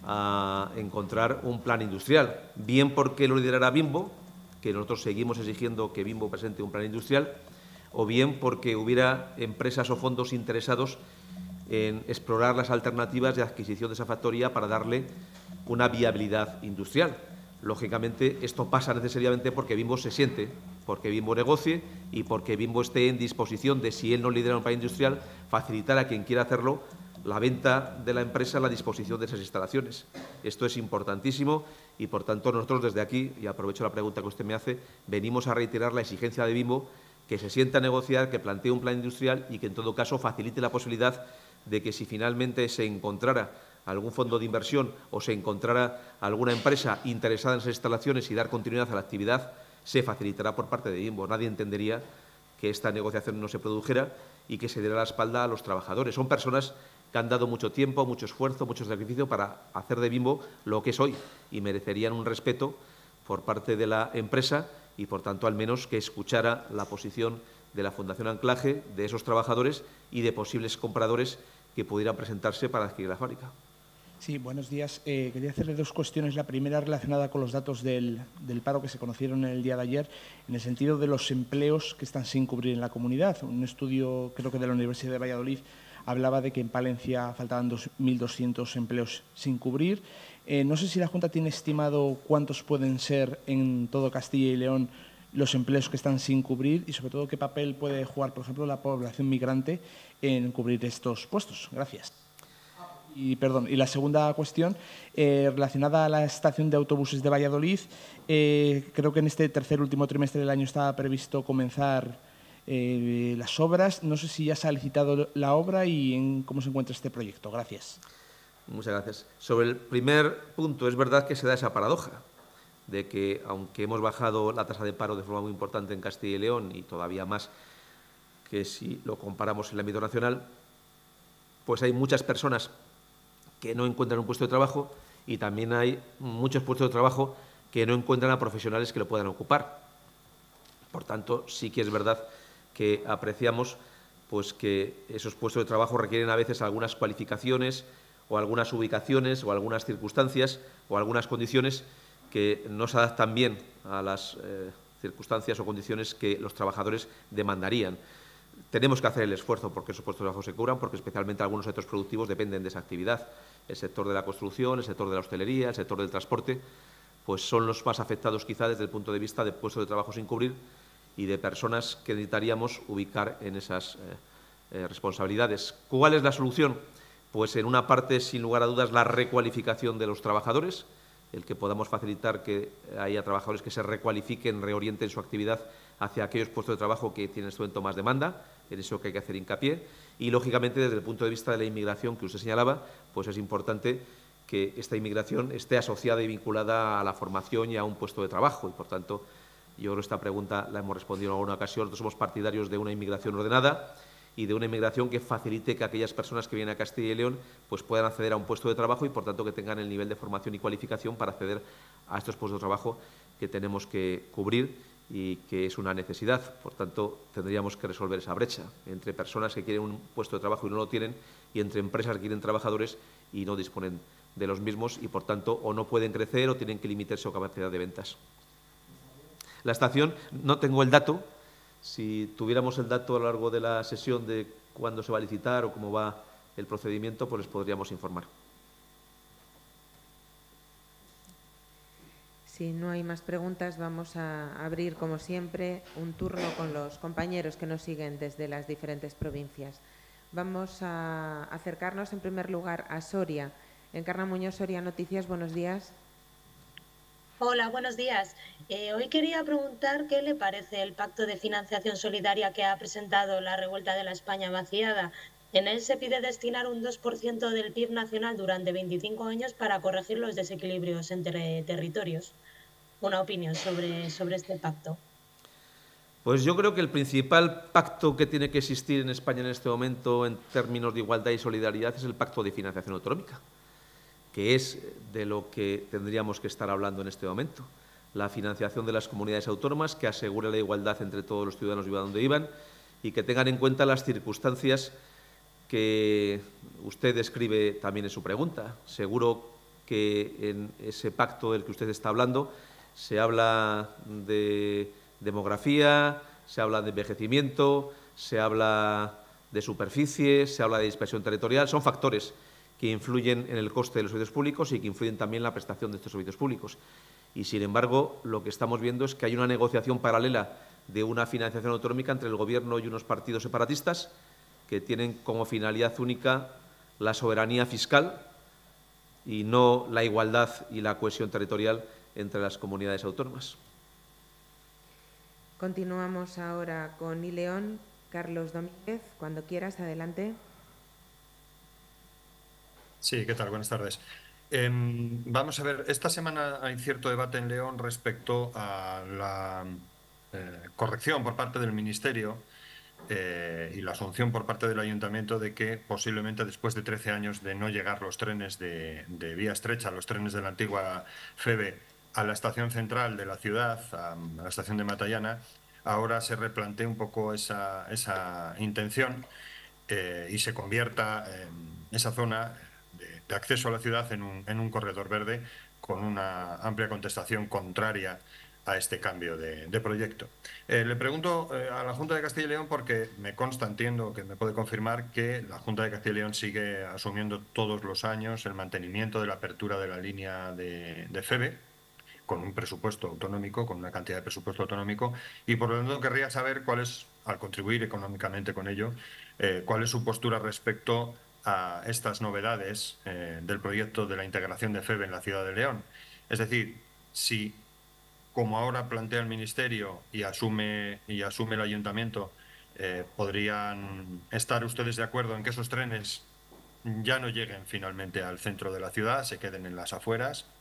a encontrar un plan industrial, bien porque lo liderara Bimbo, que nosotros seguimos exigiendo que Bimbo presente un plan industrial, o bien porque hubiera empresas o fondos interesados en explorar las alternativas de adquisición de esa factoría para darle una viabilidad industrial. Lógicamente, esto pasa necesariamente porque Bimbo se siente, porque Bimbo negocie y porque Bimbo esté en disposición de, si él no lidera un plan industrial, facilitar a quien quiera hacerlo la venta de la empresa a la disposición de esas instalaciones. Esto es importantísimo y, por tanto, nosotros desde aquí, y aprovecho la pregunta que usted me hace, venimos a reiterar la exigencia de Bimbo que se sienta a negociar, que plantee un plan industrial y que, en todo caso, facilite la posibilidad de que si finalmente se encontrara algún fondo de inversión o se encontrara alguna empresa interesada en esas instalaciones y dar continuidad a la actividad, se facilitará por parte de Bimbo. Nadie entendería que esta negociación no se produjera y que se diera la espalda a los trabajadores. Son personas que han dado mucho tiempo, mucho esfuerzo, mucho sacrificio para hacer de Bimbo lo que es hoy y merecerían un respeto por parte de la empresa y, por tanto, al menos que escuchara la posición de la Fundación Anclaje, de esos trabajadores y de posibles compradores que pudieran presentarse para adquirir la fábrica. Sí, buenos días. Eh, quería hacerle dos cuestiones. La primera relacionada con los datos del, del paro que se conocieron el día de ayer, en el sentido de los empleos que están sin cubrir en la comunidad. Un estudio, creo que de la Universidad de Valladolid, hablaba de que en Palencia faltaban dos mil doscientos empleos sin cubrir. Eh, no sé si la Junta tiene estimado cuántos pueden ser en todo Castilla y León los empleos que están sin cubrir y, sobre todo, qué papel puede jugar, por ejemplo, la población migrante en cubrir estos puestos. Gracias. Y, perdón, y la segunda cuestión, eh, relacionada a la estación de autobuses de Valladolid, eh, creo que en este tercer último trimestre del año estaba previsto comenzar eh, las obras. No sé si ya se ha licitado la obra y en cómo se encuentra este proyecto. Gracias. Muchas gracias. Sobre el primer punto, es verdad que se da esa paradoja de que, aunque hemos bajado la tasa de paro de forma muy importante en Castilla y León y todavía más que si lo comparamos en el ámbito nacional, pues hay muchas personas que no encuentran un puesto de trabajo y también hay muchos puestos de trabajo que no encuentran a profesionales que lo puedan ocupar. Por tanto, sí que es verdad que apreciamos pues, que esos puestos de trabajo requieren a veces algunas cualificaciones o algunas ubicaciones o algunas circunstancias o algunas condiciones que no se adaptan bien a las eh, circunstancias o condiciones que los trabajadores demandarían. Tenemos que hacer el esfuerzo porque esos puestos de trabajo se cubran, porque especialmente algunos sectores productivos dependen de esa actividad. El sector de la construcción, el sector de la hostelería, el sector del transporte, pues son los más afectados quizá desde el punto de vista de puestos de trabajo sin cubrir y de personas que necesitaríamos ubicar en esas eh, eh, responsabilidades. ¿Cuál es la solución? Pues en una parte, sin lugar a dudas, la recualificación de los trabajadores, el que podamos facilitar que haya trabajadores que se recualifiquen, reorienten su actividad hacia aquellos puestos de trabajo que tienen en este momento más demanda, en eso que hay que hacer hincapié. Y, lógicamente, desde el punto de vista de la inmigración que usted señalaba, pues es importante que esta inmigración esté asociada y vinculada a la formación y a un puesto de trabajo. Y, por tanto, yo creo que esta pregunta la hemos respondido en alguna ocasión. Nosotros somos partidarios de una inmigración ordenada y de una inmigración que facilite que aquellas personas que vienen a Castilla y León pues puedan acceder a un puesto de trabajo y, por tanto, que tengan el nivel de formación y cualificación para acceder a estos puestos de trabajo que tenemos que cubrir y que es una necesidad. Por tanto, tendríamos que resolver esa brecha entre personas que quieren un puesto de trabajo y no lo tienen y entre empresas que quieren trabajadores y no disponen de los mismos y, por tanto, o no pueden crecer o tienen que limitar su capacidad de ventas. La estación, no tengo el dato. Si tuviéramos el dato a lo largo de la sesión de cuándo se va a licitar o cómo va el procedimiento, pues les podríamos informar. Si no hay más preguntas, vamos a abrir, como siempre, un turno con los compañeros que nos siguen desde las diferentes provincias. Vamos a acercarnos, en primer lugar, a Soria. Encarna Muñoz, Soria Noticias, buenos días. Hola, buenos días. Eh, hoy quería preguntar qué le parece el Pacto de Financiación Solidaria que ha presentado la Revuelta de la España Vaciada. En él se pide destinar un dos por ciento del P I B nacional durante veinticinco años para corregir los desequilibrios entre territorios. Una opinión sobre, sobre este pacto. Pues yo creo que el principal pacto que tiene que existir en España en este momento en términos de igualdad y solidaridad es el Pacto de Financiación Autonómica, que es de lo que tendríamos que estar hablando en este momento. La financiación de las comunidades autónomas que asegure la igualdad entre todos los ciudadanos, vivan donde vivan, y que tengan en cuenta las circunstancias que usted describe también en su pregunta. Seguro que en ese pacto del que usted está hablando se habla de demografía, se habla de envejecimiento, se habla de superficie, se habla de dispersión territorial. Son factores que influyen en el coste de los servicios públicos y que influyen también en la prestación de estos servicios públicos. Y, sin embargo, lo que estamos viendo es que hay una negociación paralela de una financiación autonómica entre el Gobierno y unos partidos separatistas que tienen como finalidad única la soberanía fiscal y no la igualdad y la cohesión territorial entre las comunidades autónomas. Continuamos ahora con Ileón. Carlos Domínguez, cuando quieras, adelante. Sí, ¿qué tal? Buenas tardes. Eh, vamos a ver, esta semana hay cierto debate en León respecto a la eh, corrección por parte del Ministerio eh, y la asunción por parte del Ayuntamiento de que posiblemente después de trece años de no llegar los trenes de, de vía estrecha, los trenes de la antigua FEVE a la estación central de la ciudad, a, a la estación de Matallana, ahora se replantee un poco esa, esa intención eh, y se convierta eh, esa zona de, de acceso a la ciudad en un, en un corredor verde con una amplia contestación contraria a este cambio de, de proyecto. Eh, le pregunto eh, a la Junta de Castilla y León porque me consta, entiendo que me puede confirmar que la Junta de Castilla y León sigue asumiendo todos los años el mantenimiento de la apertura de la línea de, de FEVE con un presupuesto autonómico, con una cantidad de presupuesto autonómico, y por lo tanto querría saber cuál es, al contribuir económicamente con ello, eh, cuál es su postura respecto a estas novedades eh, del proyecto de la integración de FEVE en la ciudad de León. Es decir, si, como ahora plantea el Ministerio y asume, y asume el Ayuntamiento, eh, podrían estar ustedes de acuerdo en que esos trenes ya no lleguen finalmente al centro de la ciudad, se queden en las afueras.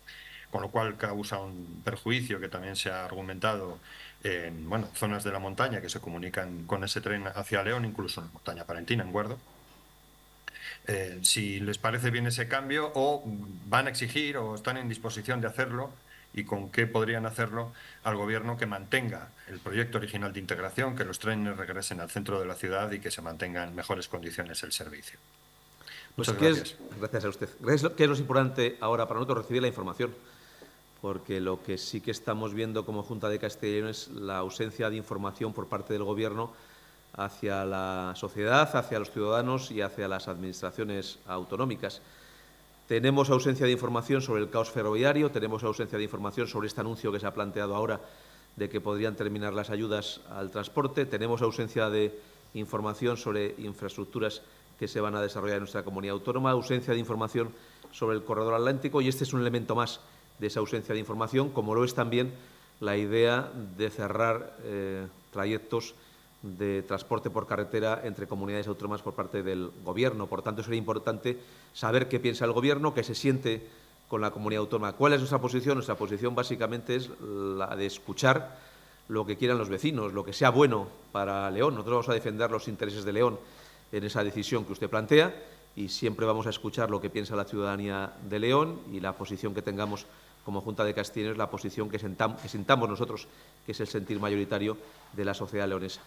con lo cual causa un perjuicio que también se ha argumentado en bueno, zonas de la montaña que se comunican con ese tren hacia León, incluso en la montaña palentina, en Guardo. Eh, si les parece bien ese cambio, o van a exigir o están en disposición de hacerlo, y con qué podrían hacerlo, al Gobierno que mantenga el proyecto original de integración, que los trenes regresen al centro de la ciudad y que se mantenga en mejores condiciones el servicio. Pues Muchas ¿qué gracias. Es, gracias a usted. ¿Qué es lo importante ahora para nosotros? Recibir la información, porque lo que sí que estamos viendo como Junta de Castilla y León es la ausencia de información por parte del Gobierno hacia la sociedad, hacia los ciudadanos y hacia las administraciones autonómicas. Tenemos ausencia de información sobre el caos ferroviario, tenemos ausencia de información sobre este anuncio que se ha planteado ahora de que podrían terminar las ayudas al transporte, tenemos ausencia de información sobre infraestructuras que se van a desarrollar en nuestra comunidad autónoma, ausencia de información sobre el corredor atlántico, y este es un elemento más de esa ausencia de información, como lo es también la idea de cerrar eh, trayectos de transporte por carretera entre comunidades autónomas por parte del Gobierno. Por tanto, sería importante saber qué piensa el Gobierno, qué se siente con la comunidad autónoma. ¿Cuál es nuestra posición? Nuestra posición básicamente es la de escuchar lo que quieran los vecinos, lo que sea bueno para León. Nosotros vamos a defender los intereses de León en esa decisión que usted plantea, y siempre vamos a escuchar lo que piensa la ciudadanía de León, y la posición que tengamos como Junta de Castilla y León es la posición que, sentam, que sintamos nosotros, que es el sentir mayoritario de la sociedad leonesa.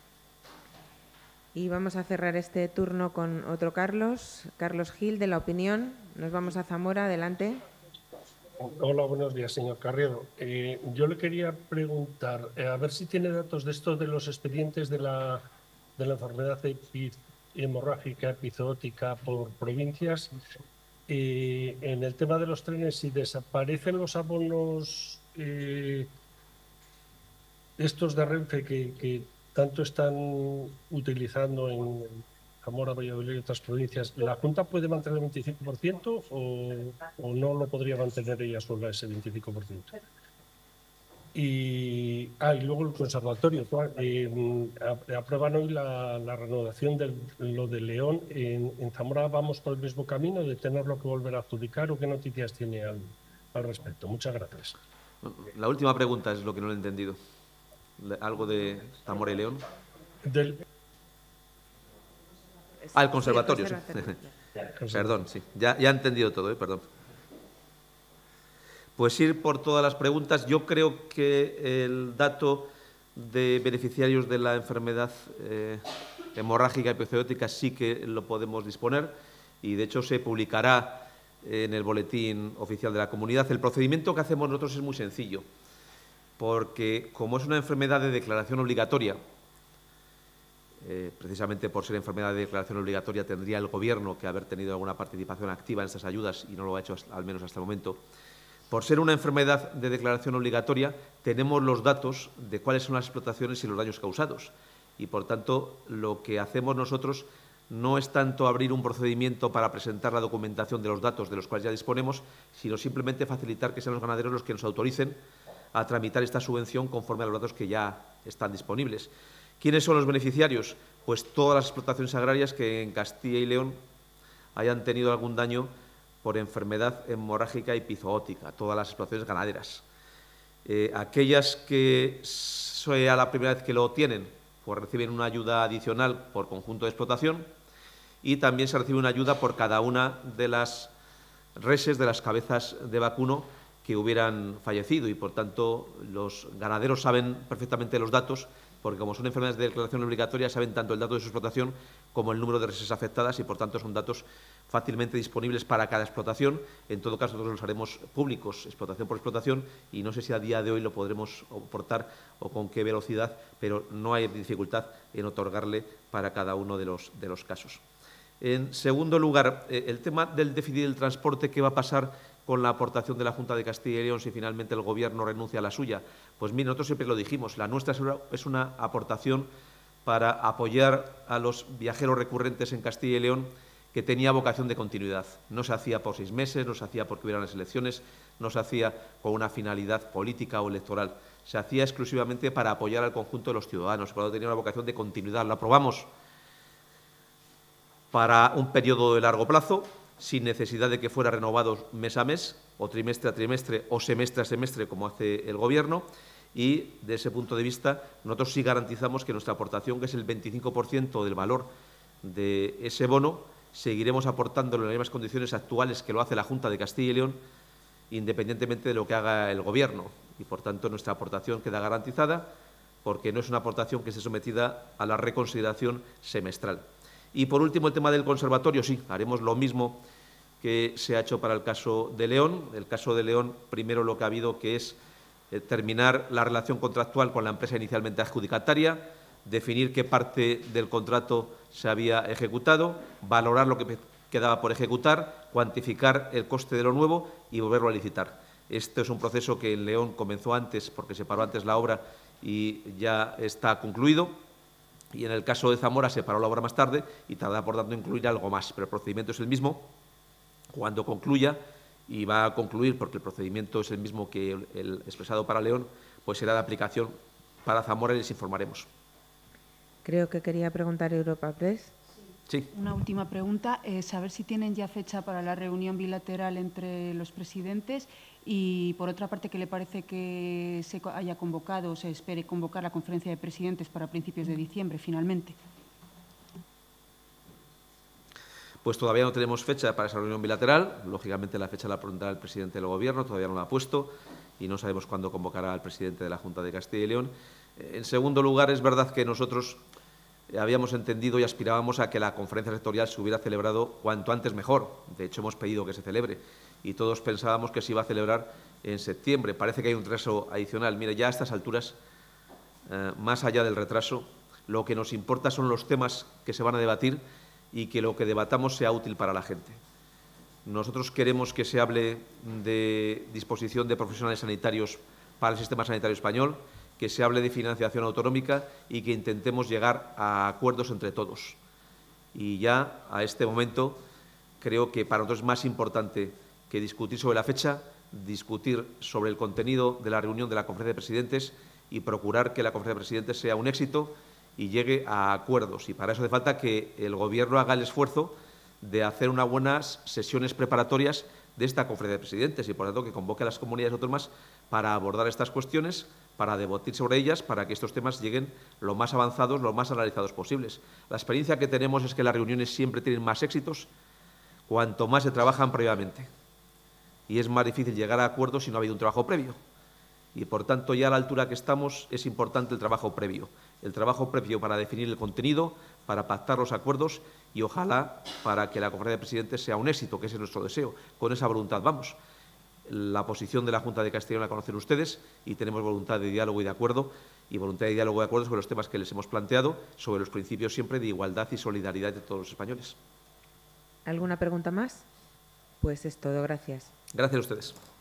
Y vamos a cerrar este turno con otro Carlos, Carlos Gil, de La Opinión. Nos vamos a Zamora, adelante. Hola, buenos días, señor Carriedo. Eh, yo le quería preguntar, eh, a ver si tiene datos de estos de los expedientes de la, de la enfermedad hemorrágica epizootica por provincias. Eh, en el tema de los trenes, si desaparecen los abonos eh, estos de Renfe que... que tanto están utilizando en Zamora, Valladolid y otras provincias, ¿la Junta puede mantener el veinticinco por ciento o, o no lo podría mantener ella sola ese veinticinco por ciento? Y, ah, y luego el conservatorio. Eh, aprueban hoy la, la renovación de lo de León. En, en Zamora vamos por el mismo camino de tenerlo que volver a adjudicar, ¿o qué noticias tiene al, al respecto? Muchas gracias. La última pregunta es lo que no he entendido. ¿Algo de Zamora y León? Del... Ah, el conservatorio. Sí, el conservatorio. Perdón, sí. Ya, ya he entendido todo, ¿eh? Perdón. Pues ir por todas las preguntas. Yo creo que el dato de beneficiarios de la enfermedad eh, hemorrágica epizootica sí que lo podemos disponer, y de hecho se publicará en el boletín oficial de la comunidad. El procedimiento que hacemos nosotros es muy sencillo, porque como es una enfermedad de declaración obligatoria, eh, precisamente por ser enfermedad de declaración obligatoria tendría el Gobierno que haber tenido alguna participación activa en estas ayudas, y no lo ha hecho al menos hasta el momento. Por ser una enfermedad de declaración obligatoria, tenemos los datos de cuáles son las explotaciones y los daños causados, y por tanto lo que hacemos nosotros no es tanto abrir un procedimiento para presentar la documentación de los datos de los cuales ya disponemos, sino simplemente facilitar que sean los ganaderos los que nos autoricen a tramitar esta subvención conforme a los datos que ya están disponibles. ¿Quiénes son los beneficiarios? Pues todas las explotaciones agrarias que en Castilla y León hayan tenido algún daño por enfermedad hemorrágica epizootica, todas las explotaciones ganaderas. Eh, aquellas que sea la primera vez que lo tienen, pues reciben una ayuda adicional por conjunto de explotación, y también se recibe una ayuda por cada una de las reses, de las cabezas de vacuno que hubieran fallecido, y por tanto los ganaderos saben perfectamente los datos, porque como son enfermedades de declaración obligatoria saben tanto el dato de su explotación como el número de reses afectadas, y por tanto son datos fácilmente disponibles para cada explotación. En todo caso, nosotros los haremos públicos, explotación por explotación, y no sé si a día de hoy lo podremos aportar o con qué velocidad, pero no hay dificultad en otorgarle para cada uno de los, de los casos. En segundo lugar, el tema del déficit del transporte, ¿qué va a pasar con la aportación de la Junta de Castilla y León si finalmente el Gobierno renuncia a la suya? Pues mire, nosotros siempre lo dijimos, la nuestra es una aportación para apoyar a los viajeros recurrentes en Castilla y León, que tenía vocación de continuidad. No se hacía por seis meses, no se hacía porque hubieran las elecciones, no se hacía con una finalidad política o electoral. Se hacía exclusivamente para apoyar al conjunto de los ciudadanos, cuando tenía una vocación de continuidad. Lo aprobamos para un periodo de largo plazo, sin necesidad de que fuera renovado mes a mes, o trimestre a trimestre o semestre a semestre, como hace el Gobierno. Y, de ese punto de vista, nosotros sí garantizamos que nuestra aportación, que es el veinticinco por ciento del valor de ese bono, seguiremos aportándolo en las mismas condiciones actuales que lo hace la Junta de Castilla y León, independientemente de lo que haga el Gobierno. Y, por tanto, nuestra aportación queda garantizada porque no es una aportación que esté sometida a la reconsideración semestral. Y, por último, el tema del conservatorio. Sí, haremos lo mismo que se ha hecho para el caso de León. El caso de León, primero lo que ha habido que es eh, terminar la relación contractual con la empresa inicialmente adjudicataria, definir qué parte del contrato se había ejecutado, valorar lo que quedaba por ejecutar, cuantificar el coste de lo nuevo y volverlo a licitar. Este es un proceso que en León comenzó antes, porque se paró antes la obra y ya está concluido. Y en el caso de Zamora se paró la obra más tarde y tardará, por tanto, en incluir algo más. Pero el procedimiento es el mismo. Cuando concluya, y va a concluir porque el procedimiento es el mismo que el, el expresado para León, pues será de aplicación para Zamora y les informaremos. Creo que quería preguntar Europa Press. Sí. Una última pregunta, eh, saber si tienen ya fecha para la reunión bilateral entre los presidentes y, por otra parte, ¿qué le parece que se haya convocado o se espere convocar la conferencia de presidentes para principios de diciembre, finalmente? Pues todavía no tenemos fecha para esa reunión bilateral. Lógicamente, la fecha la pondrá el presidente del Gobierno, todavía no la ha puesto y no sabemos cuándo convocará al presidente de la Junta de Castilla y León. En segundo lugar, es verdad que nosotros habíamos entendido y aspirábamos a que la conferencia sectorial se hubiera celebrado cuanto antes mejor. De hecho, hemos pedido que se celebre y todos pensábamos que se iba a celebrar en septiembre. Parece que hay un retraso adicional. Mire, ya a estas alturas, eh, más allá del retraso, lo que nos importa son los temas que se van a debatir y que lo que debatamos sea útil para la gente. Nosotros queremos que se hable de disposición de profesionales sanitarios para el sistema sanitario español, que se hable de financiación autonómica y que intentemos llegar a acuerdos entre todos. Y ya, a este momento, creo que para nosotros es más importante que discutir sobre la fecha, discutir sobre el contenido de la reunión de la Conferencia de Presidentes y procurar que la Conferencia de Presidentes sea un éxito y llegue a acuerdos. Y para eso hace falta que el Gobierno haga el esfuerzo de hacer unas buenas sesiones preparatorias de esta Conferencia de Presidentes y, por lo tanto, que convoque a las comunidades autónomas para abordar estas cuestiones, para debatir sobre ellas, para que estos temas lleguen lo más avanzados, lo más analizados posibles. La experiencia que tenemos es que las reuniones siempre tienen más éxitos cuanto más se trabajan previamente. Y es más difícil llegar a acuerdos si no ha habido un trabajo previo. Y, por tanto, ya a la altura que estamos es importante el trabajo previo. El trabajo previo para definir el contenido, para pactar los acuerdos y, ojalá, para que la Conferencia de Presidentes sea un éxito, que ese es nuestro deseo. Con esa voluntad vamos. La posición de la Junta de Castilla y León la conocen ustedes y tenemos voluntad de diálogo y de acuerdo y voluntad de diálogo y de acuerdo sobre los temas que les hemos planteado, sobre los principios siempre de igualdad y solidaridad de todos los españoles. ¿Alguna pregunta más? Pues es todo. Gracias. Gracias a ustedes.